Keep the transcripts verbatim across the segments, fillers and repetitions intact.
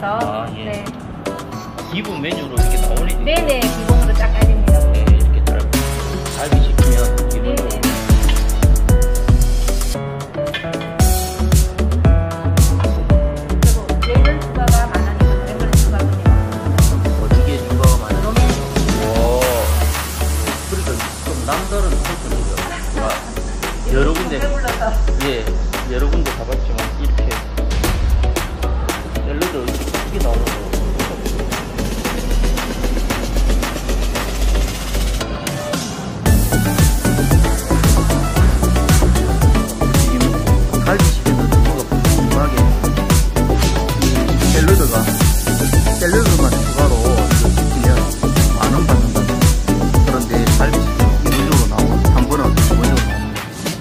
있어서. 아, 예. 네. 기본 메뉴로 이렇게 나오네. 네네, 기본으로 딱 깔립니다. 네, 이렇게 잘, 갈비 시키면 기본으로. 네네. 그리고 레몬 추가가 많으니까 레몬 추가군요. 어떻게 추가가 많아요? 오, 그러니까 좀 남다른 코스죠. 여러 군데, 예, 여러 군데 가봤지만 이렇게 샐러드 크게 나오는 거. 갈비 시켜서 누가 궁금하게 이 샐러드가 샐러드만 추가로 이거 시키면 만 원 받는다. 그런데 갈비 시키면 기본적으로 나오는 한 번은 기본적으로 나오는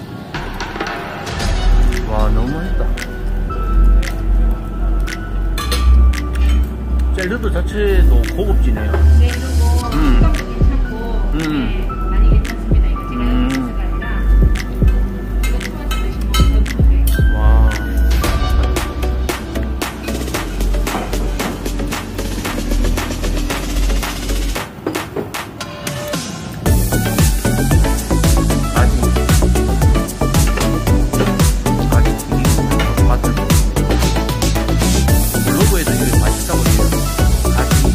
거. 와, 너무 맛있다. 샐러드 자체도 고급지네요. 네, 그리고 음. 식감도 괜찮고 음. 네, 많이 괜찮습니다. 이거 제가 음. 하는 소스가 아니라 이거 토마토 드시면 더 좋으세요. 와. 아직 아직 튀김 맛을 블로그에도 이렇게 맛있다고 해요. 아직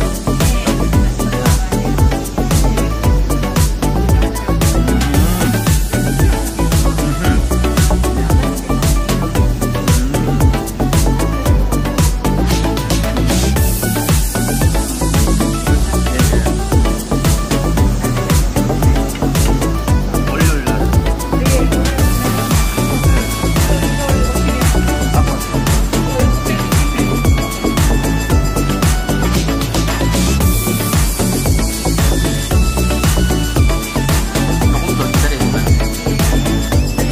월요일 날 조금 더 기다려주면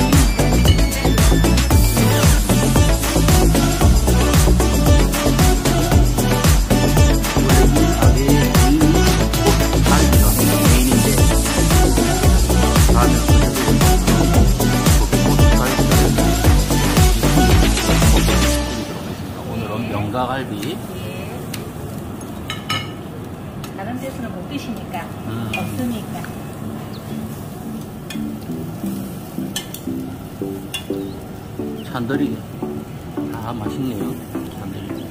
원래 이 가게의 이 갈비가 메인인데 다음에 오늘은 명가갈비. 다른 데서는 못 드시니까 음. 없으니까. 찬들이 아 맛있네요. 찬들이.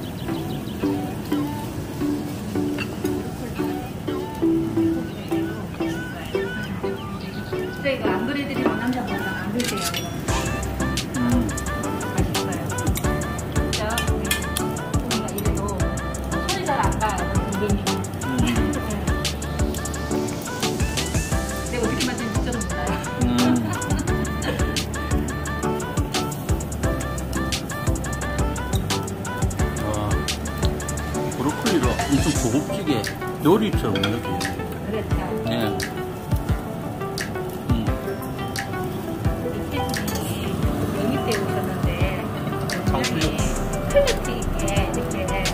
저희가 안 그래드리면 남자분들 안 드세요. 음. 맛있어요. 진짜 우리가 이래도 손이 잘 안 가요. 고객님이. 음. 내가 어떻게 만드는지 진짜 몰라요. 음. 와, 브로콜리로 엄청 고급지게 요리처럼 느껴요. 그렇죠. 네. 음. 이태준이 영입 때 오셨는데 장수육. 클릭튀기에 이렇게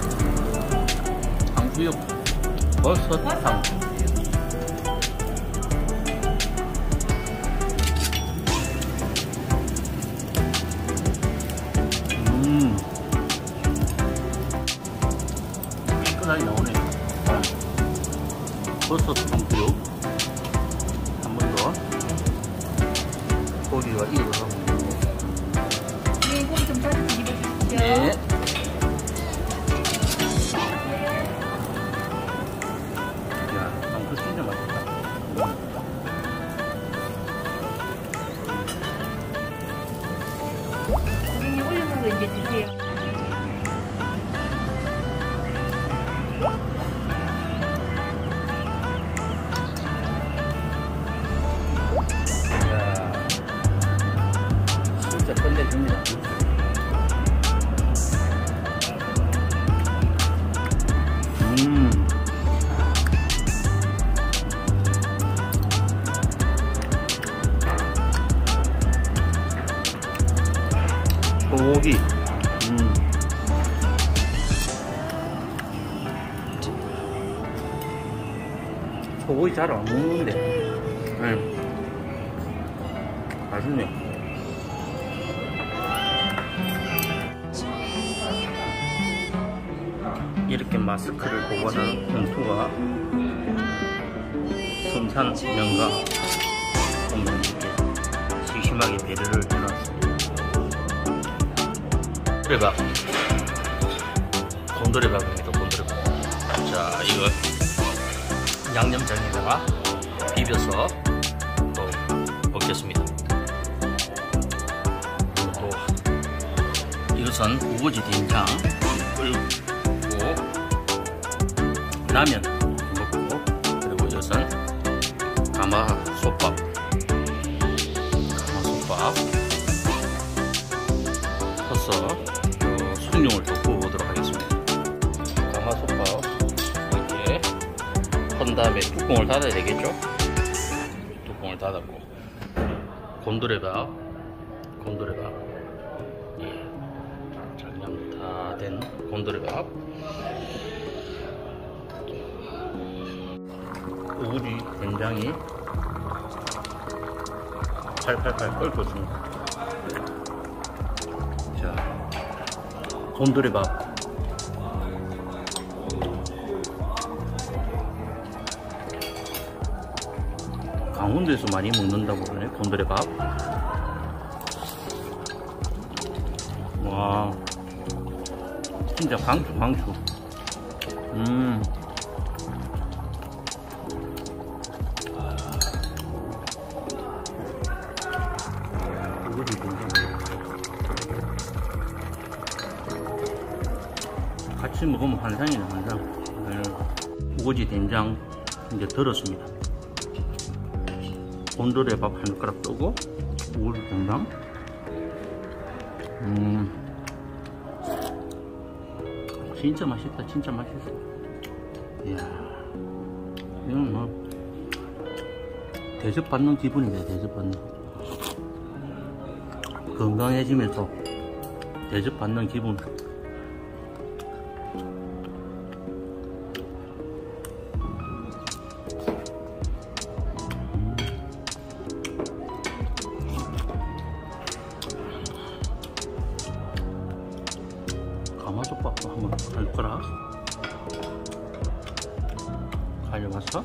탕수육, 버섯탕. 음. 깨끗하게 나오네요. 버섯 탕수육. 한 번 더. 고기와 익어서. 네, 고기 좀 자주 뒤집어 주십시오. 네. 야, 탕수 진짜 맛있다. 고객님 올려놓은 거 이제 드세요. 이야, 진짜 끝내줍니다. 음. 소고기. 음. 소고기 잘 안 먹는데. 네. 맛있네요. 이렇게 마스크를 보관한 봉투와 성산면과 보면 이렇게 시심하게 배려를 해놨습니다. 곤드레밥, 곤드레밥입니다. 곤드레밥. 자, 이거 양념장에다가 비벼서 또 먹겠습니다. 또 이것은 우거지 된장 끓고 라면 먹고, 그리고 이것은 가마솥밥, 가마솥밥 퍼서 숭늉을 또 구워보도록 하겠습니다. 가마솥밥 이렇게 한 다음에 뚜껑을 닫아야 되겠죠? 뚜껑을 닫았고, 곤드레밥, 곤드레밥, 예, 장량 다 된 곤드레밥, 우리 된장이 팔팔팔 끓고 있습니다. 자, 곤드레밥, 강원도에서 많이 먹는다고 그러네, 곤드레밥. 와, 진짜 강추, 강추. 음. 우거지 된장. 같이 먹으면 환상이네, 환상. 네. 우거지 된장 이제 덜었습니다. 곤드레밥 한 숟가락 뜨고, 우거지 된장. 음. 진짜 맛있다, 진짜 맛있어. 이야, 이건 뭐 대접받는 기분이네, 대접받는. 건강해지면서 대접받는 기분. 가마솥밥도 한번 할 거라 가져왔어.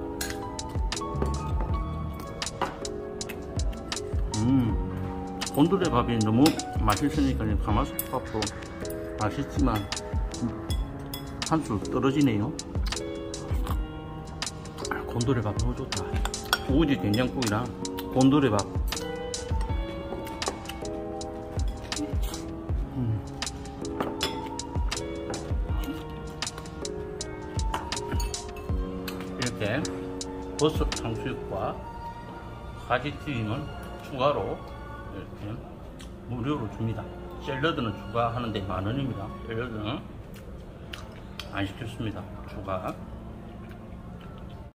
음, 곤드레밥이 너무 맛있으니까 가마솥밥도 맛있지만 한 수 떨어지네요. 곤드레밥 너무 좋다. 우거지 된장국이랑 곤드레밥. 음. 이렇게 버섯 탕수육과 가지튀김은 추가로 이렇게 무료로 줍니다. 샐러드는 추가하는데 만 원입니다. 샐러드는 안 시켰습니다. 추가.